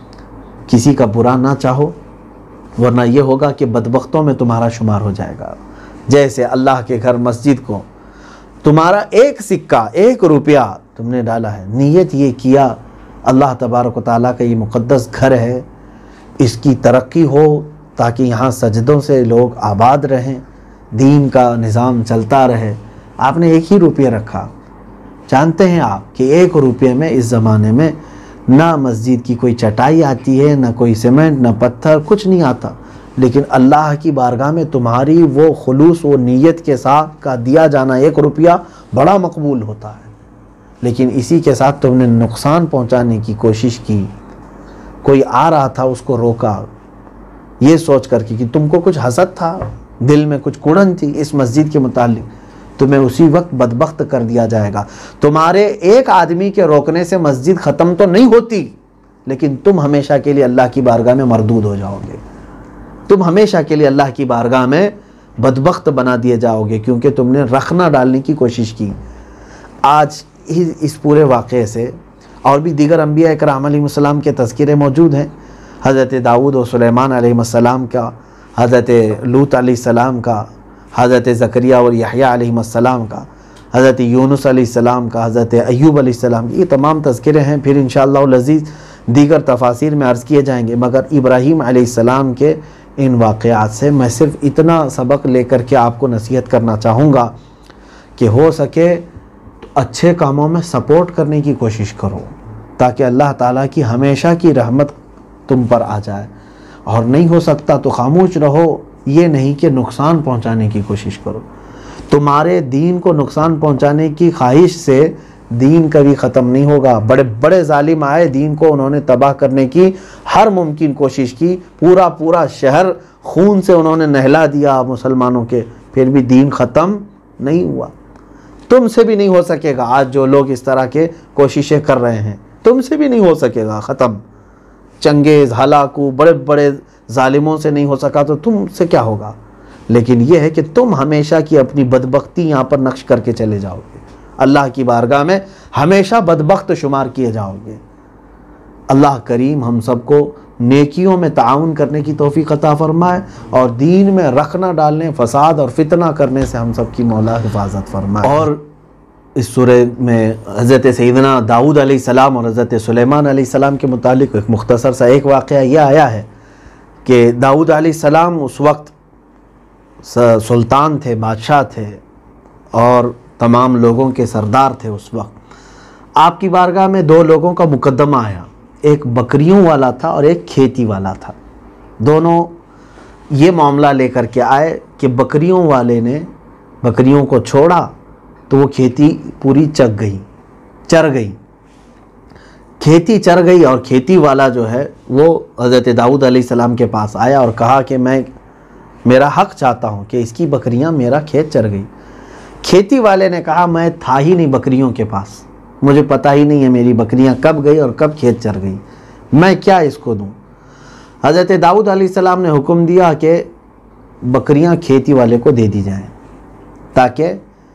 کسی کا برا نہ چاہو، ورنہ یہ ہوگا کہ بدبختوں میں تمہارا شمار ہو جائے گا۔ جیسے اللہ کے گھر مسجد کو تمہارا ایک سکہ، ایک روپیہ تم نے ڈالا ہے، نیت یہ کیا اللہ تبارک و تعالیٰ کا یہ مقدس گھر ہے، اس کی ترقی ہو تاکہ یہاں سجدوں سے لوگ آباد رہیں، دین کا نظام چلتا رہے، آپ نے ایک ہی روپیہ رکھا۔ جانتے ہیں آپ کہ ایک روپے میں اس زمانے میں نہ مسجد کی کوئی چٹائی آتی ہے، نہ کوئی سیمنٹ، نہ پتھر، کچھ نہیں آتا، لیکن اللہ کی بارگاہ میں تمہاری وہ خلوص و نیت کے ساتھ کا دیا جانا ایک روپیہ بڑا مقبول ہوتا ہے۔ لیکن اسی کے ساتھ تم نے نقصان پہنچانے کی کوشش کی، کوئی آ رہا تھا اس کو روکا، یہ سوچ کر کہ تم کو کچھ حسد تھا، دل میں کچھ کڑن تھی اس مسجد کے متعلق، تمہیں اسی وقت بدبخت کر دیا جائے گا۔ تمہارے ایک آدمی کے روکنے سے مسجد ختم تو نہیں ہوتی، لیکن تم ہمیشہ کے لیے اللہ کی بارگاہ میں مردود ہو جاؤ گے، تم ہمیشہ کے لیے اللہ کی بارگاہ میں بدبخت بنا دیے جاؤ گے، کیونکہ تم نے رخ نہ ڈالنے کی کوشش کی۔ آج اس پورے واقعے سے اور بھی دیگر انبیاء اکرام علیہ السلام کے تذکرے موجود ہیں، حضرت داؤد و سلیمان علیہ السلام کا، حضرت لوط علیہ السلام کا، حضرت زکریا اور یحییٰ علیہ السلام کا، حضرت یونس علیہ السلام کا، حضرت ایوب علیہ السلام کی، یہ تمام تذکرے ہیں، پھر انشاءاللہ العزیز دیگر تفاسیر میں عرض کیے جائیں گے۔ مگر ابراہیم علیہ السلام کے ان واقعات سے میں صرف اتنا سبق لے کر کے آپ کو نصیحت کرنا چاہوں گا کہ ہو سکے تو اچھے کاموں میں سپورٹ کرنے کی کوشش کرو، تاکہ اللہ تعالیٰ کی ہمیشہ کی رحمت تم پر آ جائے، اور نہیں ہو سکتا تو خاموش رہو، یہ نہیں کہ نقصان پہنچانے کی کوشش کرو۔ تمہارے دین کو نقصان پہنچانے کی خواہش سے دین کبھی ختم نہیں ہوگا۔ بڑے بڑے ظالم آئے، دین کو انہوں نے تباہ کرنے کی ہر ممکن کوشش کی، پورا شہر خون سے انہوں نے نہلا دیا مسلمانوں کے، پھر بھی دین ختم نہیں ہوا۔ تم سے بھی نہیں ہو سکے گا، آج جو لوگ اس طرح کے کوششیں کر رہے ہیں، تم سے بھی نہیں ہو سکے گا ختم۔ چنگیز، ہلاکو، بڑے بڑے ظالموں سے نہیں ہو سکا تو تم سے کیا ہوگا؟ لیکن یہ ہے کہ تم ہمیشہ کی اپنی بدبختی یہاں پر نقش کر کے چلے جاؤ گے، اللہ کی بارگاہ میں ہمیشہ بدبخت شمار کیے جاؤ گے۔ اللہ کریم ہم سب کو نیکیوں میں تعاون کرنے کی توفیق عطا فرمائے، اور دین میں رخ نہ ڈالنے، فساد اور فتنہ کرنے سے ہم سب کی مولا حفاظت فرمائے۔ اور اس سورہ میں حضرت سیدنا داؤد علیہ السلام اور حضرت سلیمان علیہ السلام کے متعلق ایک مختصر سا ایک واقعہ یہ آیا ہے کہ داؤد علیہ السلام اس وقت سلطان تھے، بادشاہ تھے، اور تمام لوگوں کے سردار تھے۔ اس وقت آپ کی بارگاہ میں دو لوگوں کا مقدمہ آیا، ایک بکریوں والا تھا اور ایک کھیتی والا تھا۔ دونوں یہ معاملہ لے کر کے آئے کہ بکریوں والے نے بکریوں کو چھوڑا تو وہ کھیتی پوری چر گئی، کھیتی چر گئی، اور کھیتی والا جو ہے وہ حضرت داؤد علیہ السلام کے پاس آیا اور کہا کہ میں میرا حق چاہتا ہوں کہ اس کی بکریاں میرا کھیت چر گئی۔ کھیتی والے نے کہا میں تھا ہی نہیں بکریوں کے پاس، مجھے پتہ ہی نہیں ہے میری بکریاں کب گئی اور کب کھیت چر گئی، میں کیا اس کو دوں؟ حضرت داؤد علیہ السلام نے حکم دیا کہ بکریاں کھیتی والے کو دے دی جائیں، تاکہ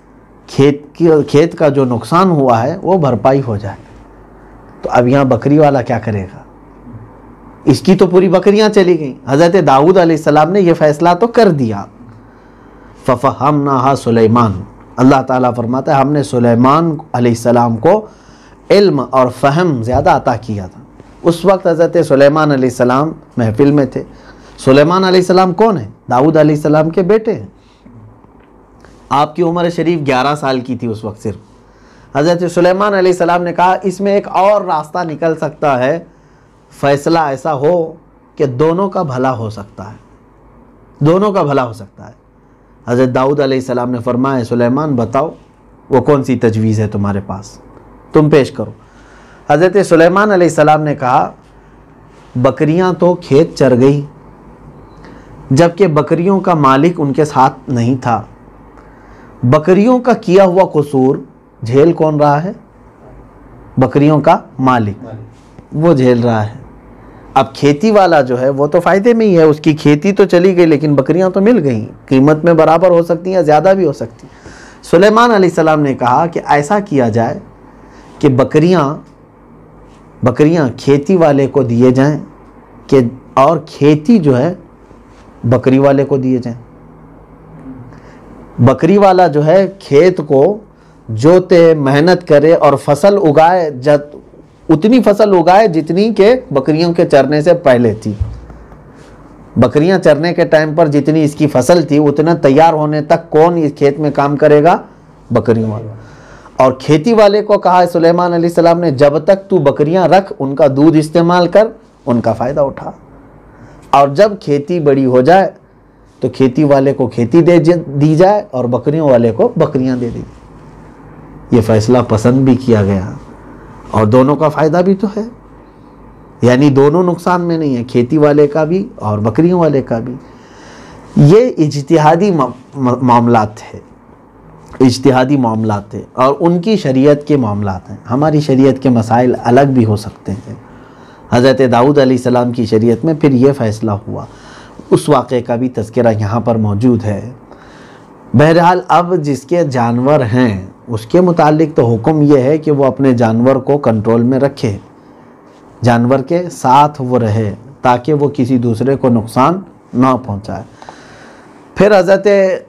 کھیت کا جو نقصان ہوا ہے وہ بھرپائی ہو جائے۔ تو اب یہاں بکری والا کیا کرے گا؟ اس کی تو پوری بکریاں چلی گئیں۔ حضرت داؤد علیہ السلام نے یہ فیصلہ تو کر دیا۔ فَفَهَّمْنَاهَا سلیمان، اللہ تعالیٰ فرماتا ہے ہم نے سلیمان علیہ السلام کو علم اور فہم زیادہ عطا کیا تھا۔ اس وقت حضرت سلیمان علیہ السلام محفل میں تھے، سلیمان علیہ السلام کون ہیں؟ داؤد علیہ السلام کے بیٹے ہیں۔ آپ کی عمر شریف 11 سال کی تھی اس وقت صرف۔ حضرت سلیمان علیہ السلام نے کہا اس میں ایک اور راستہ نکل سکتا ہے، فیصلہ ایسا ہو کہ دونوں کا بھلا ہو سکتا ہے، دونوں کا بھلا ہو سکتا ہے۔ حضرت داؤد علیہ السلام نے فرمایا سلیمان بتاؤ وہ کون سی تجویز ہے تمہارے پاس، تم پیش کرو۔ حضرت سلیمان علیہ السلام نے کہا بکریاں تو کھیت چر گئی، جبکہ بکریوں کا مالک ان کے ساتھ نہیں تھا۔ بکریوں کا کیا ہوا قصور جھیل کون رہا ہے؟ بکریوں کا مالک، وہ جھیل رہا ہے۔ اب کھیتی والا جو ہے وہ تو فائدے میں ہی ہے، اس کی کھیتی تو چلی گئی لیکن بکریاں تو مل گئیں، قیمت میں برابر ہو سکتی ہیں، زیادہ بھی ہو سکتی ہیں۔ سلیمان علیہ السلام نے کہا کہ ایسا کیا جائے کہ بکریاں کھیتی والے کو دیے جائیں کہ اور کھیتی جو ہے بکری والے کو دیے جائیں۔ بکری والا جو ہے کھیت کو جوتے، محنت کرے اور فصل اگائے، اتنی فصل اگائے جتنی کہ بکریوں کے چرنے سے پہلے تھی۔ بکریاں چرنے کے ٹائم پر جتنی اس کی فصل تھی اتنا تیار ہونے تک کون اس کھیت میں کام کرے گا؟ بکریوں والا۔ اور کھیتی والے کو کہا سلیمان علیہ السلام نے جب تک تو بکریاں رکھ، ان کا دودھ استعمال کر، ان کا فائدہ اٹھا، اور جب کھیتی بڑی ہو جائے تو کھیتی والے کو کھیتی دی جائے اور بکریوں والے کو بکریاں دے دی۔ یہ فیصلہ پسند بھی کیا گیا اور دونوں کا فائدہ بھی تو ہے، یعنی دونوں نقصان میں نہیں ہے، کھیتی والے کا بھی اور بکریوں والے کا بھی۔ یہ اجتہادی معاملات ہے، اجتہادی معاملات ہیں اور ان کی شریعت کے معاملات ہیں۔ ہماری شریعت کے مسائل الگ بھی ہو سکتے ہیں۔ حضرت داؤد علیہ السلام کی شریعت میں پھر یہ فیصلہ ہوا، اس واقعے کا بھی تذکرہ یہاں پر موجود ہے۔ بہرحال اب جس کے جانور ہیں اس کے متعلق تو حکم یہ ہے کہ وہ اپنے جانور کو کنٹرول میں رکھے، جانور کے ساتھ وہ رہے تاکہ وہ کسی دوسرے کو نقصان نہ پہنچائے۔ پھر حضرت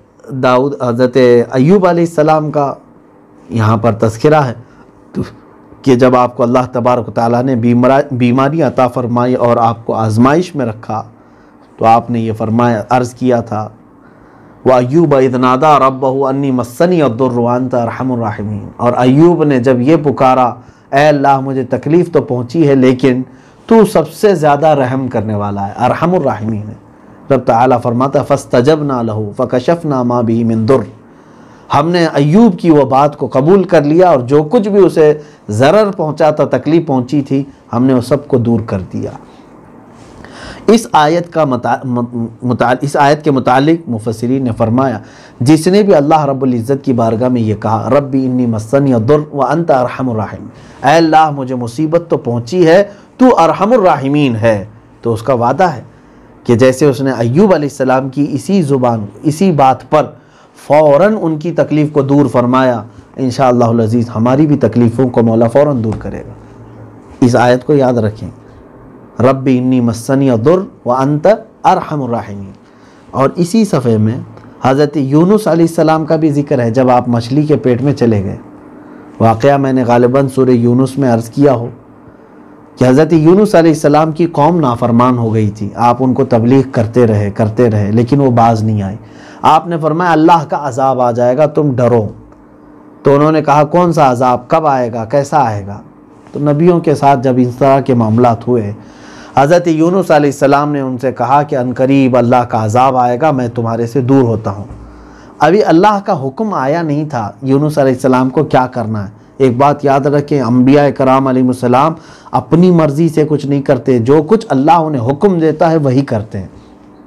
ایوب علیہ السلام کا یہاں پر تذکرہ ہے کہ جب آپ کو اللہ تبارک و تعالیٰ نے بیماری عطا فرمائی اور آپ کو آزمائش میں رکھا تو آپ نے یہ فرمایا، عرض کیا تھا وَأَيُّوبَ إِذْ نَادَىٰ رَبَّهُ أَنِّي مَسَّنِيَ الضُّرُّ وَأَنْتَ أَرْحَمُ الرَّاحِمِينَ، اور ایوب نے جب یہ پکارا اے اللہ مجھے تکلیف تو پہنچی ہے لیکن تو سب سے زیادہ رحم کرنے والا ہے، ارحم الراحمین ہے۔ رب تعالیٰ فرماتا فَاسْتَجَبْنَا لَهُ فَكَشَفْنَا مَا بِهِ مِن ضُرٍّ، ہم نے ایوب کی وہ بات کو قبول کر لیا اور جو کچھ بھی اسے ضرر پہنچا تھا، تکلیف پہنچی تھی، ہم نے وہ سب کو دور کر دیا۔ اس آیت کے متعلق مفسرین نے فرمایا جس نے بھی اللہ رب العزت کی بارگاہ میں یہ کہا ربی انی مسنی الضر وانت ارحم الراحمین، اے اللہ مجھے مصیبت تو پہنچی ہے تو ارحم الراحمین ہے، تو اس کا وعدہ ہے کہ جیسے اس نے ایوب علیہ السلام کی اسی زبان اسی بات پر فوراً ان کی تکلیف کو دور فرمایا، انشاءاللہ العزیز ہماری بھی تکلیفوں کو مولا فوراً دور کرے گا۔ اس آیت کو یاد رکھیں، ربی انی مسنی الضر وانت ارحم الراحمین۔ اور اسی صفحے میں حضرت یونس علیہ السلام کا بھی ذکر ہے، جب آپ مچھلی کے پیٹ میں چلے گئے۔ واقعہ میں نے غالباً سورہ یونس میں عرض کیا ہو کہ حضرت یونس علیہ السلام کی قوم نافرمان ہو گئی تھی، آپ ان کو تبلیغ کرتے رہے لیکن وہ باز نہیں آئے۔ آپ نے فرمایا اللہ کا عذاب آ جائے گا، تم ڈرو۔ تو انہوں نے کہا کون سا عذاب، کب آئے گا، کیسا آئے گا؟ تو نبیوں کے ساتھ جب اس طرح کے معاملات ہوئے، حضرت یونس علیہ السلام نے ان سے کہا کہ عنقریب اللہ کا عذاب آئے گا، میں تمہارے سے دور ہوتا ہوں۔ ابھی اللہ کا حکم آیا نہیں تھا یونس علیہ السلام کو کیا کرنا ہے۔ ایک بات یاد رکھیں، انبیاء کرام علیہ السلام اپنی مرضی سے کچھ نہیں کرتے، جو کچھ اللہ انہیں حکم دیتا ہے وہی کرتے ہیں۔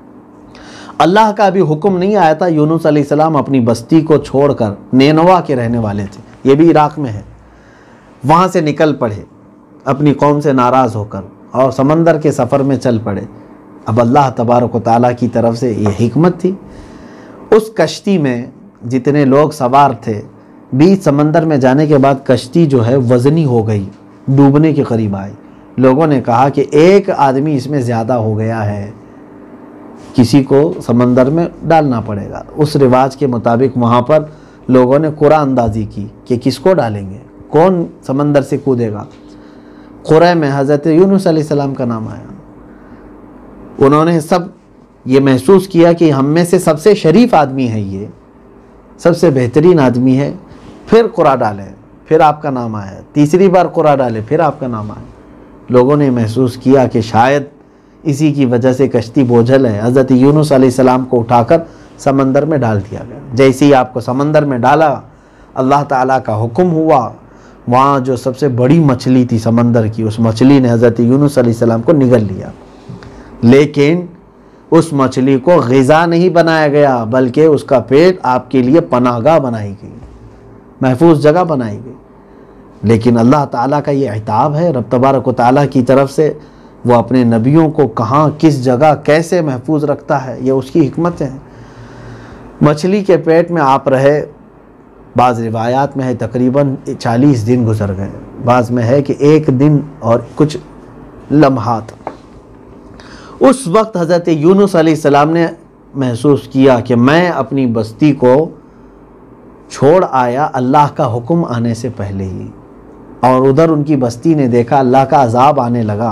اللہ کا ابھی حکم نہیں آیا تھا، یونس علیہ السلام اپنی بستی کو چھوڑ کر، نینوا کے رہنے والے تھے، یہ بھی عراق میں ہے، وہاں سے نکل پڑے اپنی قوم سے ناراض ہو کر اور سمندر کے سفر میں چل پڑے۔ اب اللہ تبارک و تعالیٰ کی طرف سے یہ حکمت تھی، اس کشتی میں جتنے لوگ سوار تھے، بیچ سمندر میں جانے کے بعد کشتی جو ہے وزنی ہو گئی، ڈوبنے کے قریب آئی۔ لوگوں نے کہا کہ ایک آدمی اس میں زیادہ ہو گیا ہے، کسی کو سمندر میں ڈالنا پڑے گا۔ اس رواج کے مطابق وہاں پر لوگوں نے قرعہ اندازی کی کہ کس کو ڈالیں گے، کون سمندر سے کودے گا۔ قرعہ میں حضرت یونس علیہ السلام کا نام آیا، انہوں نے سب یہ محسوس کیا کہ ہم میں سے سب سے شریف آدمی ہے، یہ سب سے بہترین آدمی ہے، پھر قرعہ ڈالے، پھر آپ کا نام آیا، تیسری بار قرعہ ڈالے، پھر آپ کا نام آیا۔ لوگوں نے محسوس کیا کہ شاید اسی کی وجہ سے کشتی بوجھل ہے۔ حضرت یونس علیہ السلام کو اٹھا کر سمندر میں ڈال دیا گیا۔ جیسے ہی آپ کو سمندر میں ڈالا، اللہ تعالیٰ کا حکم ہوا، وہاں جو سب سے بڑی مچھلی تھی سمندر کی، اس مچھلی نے حضرت یونس علیہ السلام کو نگل لیا، لیکن اس مچھلی کو غذا نہیں بنایا گیا، بلکہ اس کا پیٹ آپ کے لیے پناہ گاہ بنائی گئی، محفوظ جگہ بنائی گئی۔ لیکن اللہ تعالیٰ کا یہ عتاب ہے، رب تبارک و تعالیٰ کی طرف سے، وہ اپنے نبیوں کو کہاں کس جگہ کیسے محفوظ رکھتا ہے، یہ اس کی حکمت ہے۔ مچھلی کے پیٹ میں آپ رہے، بعض روایات میں ہے تقریباً 40 دن گزر گئے، بعض میں ہے کہ 1 دن اور کچھ لمحات۔ اس وقت حضرت یونس علیہ السلام نے محسوس کیا کہ میں اپنی بستی کو چھوڑ آیا اللہ کا حکم آنے سے پہلے ہی، اور ادھر ان کی بستی نے دیکھا اللہ کا عذاب آنے لگا،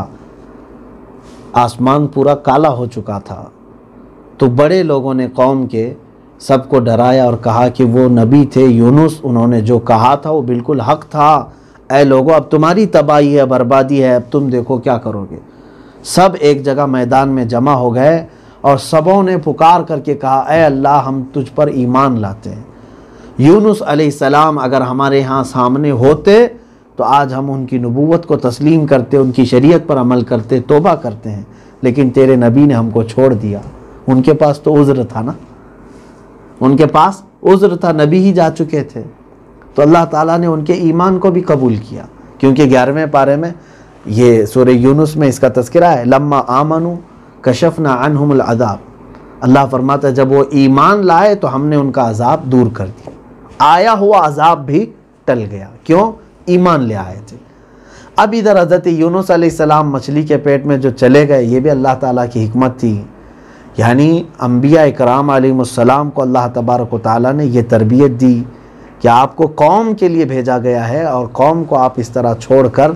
آسمان پورا کالا ہو چکا تھا۔ تو بڑے لوگوں نے قوم کے سب کو ڈرایا اور کہا کہ وہ نبی تھے یونس، انہوں نے جو کہا تھا وہ بالکل حق تھا، اے لوگو اب تمہاری تباہی ہے، بربادی ہے، اب تم دیکھو کیا کرو گے۔ سب ایک جگہ میدان میں جمع ہو گئے اور سبوں نے پکار کر کے کہا اے اللہ ہم تجھ پر ایمان لاتے ہیں، یونس علیہ السلام اگر ہمارے ہاں سامنے ہوتے تو آج ہم ان کی نبوت کو تسلیم کرتے، ان کی شریعت پر عمل کرتے، توبہ کرتے ہیں، لیکن تیرے نبی نے ہم کو چھوڑ دیا۔ ان کے پاس تو عذر تھا نا، ان کے پاس عذر تھا، نبی ہی جا چکے تھے۔ تو اللہ تعالیٰ نے ان کے ایمان کو بھی قبول کیا، کیونکہ 11ویں پارے میں یہ سورہ یونس میں اس کا تذکرہ ہے، لما آمنوا کشفنا عنہم العذاب۔ اللہ فرماتا ہے جب وہ ایمان لائے تو ہم نے ان کا عذاب دور کر دیا، آیا ہوا عذاب بھی ٹل گیا، کیوں؟ ایمان لے آئے تھے۔ اب ادھر حضرت یونس علیہ السلام مچھلی کے پیٹ میں جو چلے گئے، یہ بھی اللہ تعالیٰ کی حکمت تھی، یعنی انبیاء اکرام علیہ السلام کو اللہ تبارک و تعالیٰ نے یہ تربیت دی کہ آپ کو قوم کے لیے بھیجا گیا ہے، اور قوم کو آپ اس طرح چھوڑ کر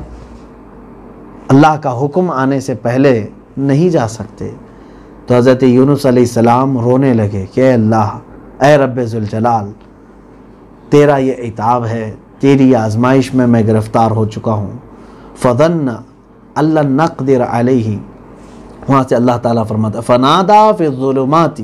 اللہ کا حکم آنے سے پہلے نہیں جا سکتے۔ تو حضرت یونس علیہ السلام رونے لگے کہ اے اللہ، اے رب ذوالجلال، تیرا یہ عتاب ہے، تیری آزمائش میں میں گرفتار ہو چکا ہوں۔ فظن اللہ نقدر علیہ، وہاں سے اللہ تعالیٰ فرماتا فنادا فی الظلمات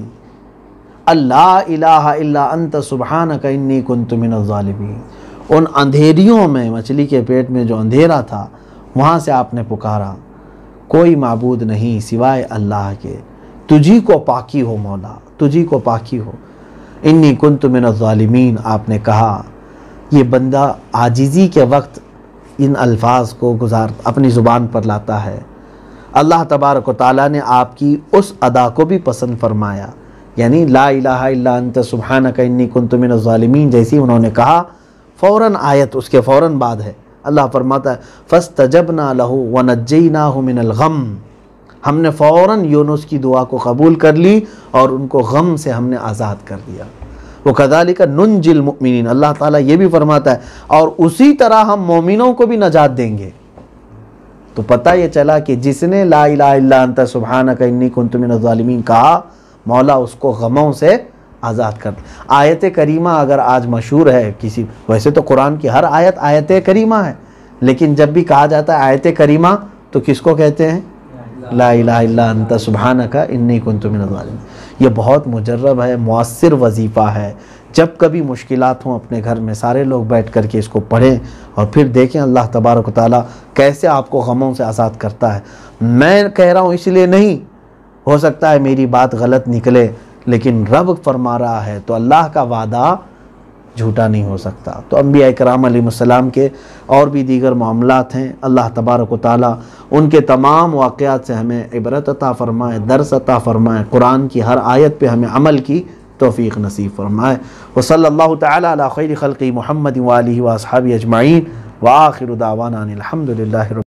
اللہ الہ الا انت سبحانک انی کنت من الظالمین۔ ان اندھیریوں میں، مچھلی کے پیٹ میں جو اندھیرا تھا، وہاں سے آپ نے پکارا کوئی معبود نہیں سوائے اللہ کے، تجھی کو پاکی ہو مولا، تجھی کو پاکی ہو، انی کنت من الظالمین۔ آپ نے کہا یہ بندہ عاجزی کے وقت ان الفاظ کو اپنی زبان پر لاتا ہے۔ اللہ تبارک و تعالیٰ نے آپ کی اس ادا کو بھی پسند فرمایا، یعنی لا الہ الا انت سبحانک انی کنت من الظالمین جیسی انہوں نے کہا، فوراً آیت اس کے فوراً بعد ہے، اللہ فرماتا ہے فاستجبنا لہ ونجیناہ من الغم، ہم نے فوراً یونس کی دعا کو قبول کر لی اور ان کو غم سے ہم نے آزاد کر دیا۔ وَكَذَلِكَ نُنْجِي الْمُؤْمِنِينَ، اللہ تعالیٰ یہ بھی فرماتا ہے اور اسی طرح ہم مومنوں کو بھی نجات دیں گے۔ تو پتہ یہ چلا کہ جس نے لا الہ الا انت سبحانک انی کنت من الظالمین کہا، مولا اس کو غموں سے آزاد کر دیا۔ آیت کریمہ اگر آج مشہور ہے کسی، ویسے تو قرآن کی ہر آیت آیت کریمہ ہے، لیکن جب بھی کہا جاتا ہے آیت کریمہ تو کس کو کہتے ہیں؟ لا الہ الا انت سبحانک انی کنت من الظالمین۔ یہ بہت مجرب ہے، مؤثر وظیفہ ہے۔ جب کبھی مشکلات ہوں اپنے گھر میں سارے لوگ بیٹھ کر کے اس کو پڑھیں اور پھر دیکھیں اللہ تبارک و تعالیٰ کیسے آپ کو غموں سے آزاد کرتا ہے۔ میں کہہ رہا ہوں اس لیے نہیں، ہو سکتا ہے میری بات غلط نکلے، لیکن رب فرما رہا ہے تو اللہ کا وعدہ جھوٹا نہیں ہو سکتا۔ تو انبیاء کرام علیہ السلام کے اور بھی دیگر معاملات ہیں، اللہ تبارک و تعالیٰ ان کے تمام واقعات سے ہمیں عبرت عطا فرمائے، درس عطا فرمائے، قرآن کی ہر آیت پہ ہمیں عمل کی توفیق نصیب فرمائے۔ وصلی اللہ تعالیٰ علی خیر خلقی محمد وآلہ واصحابہ اجمعین، وآخر دعوانا الحمد للہ۔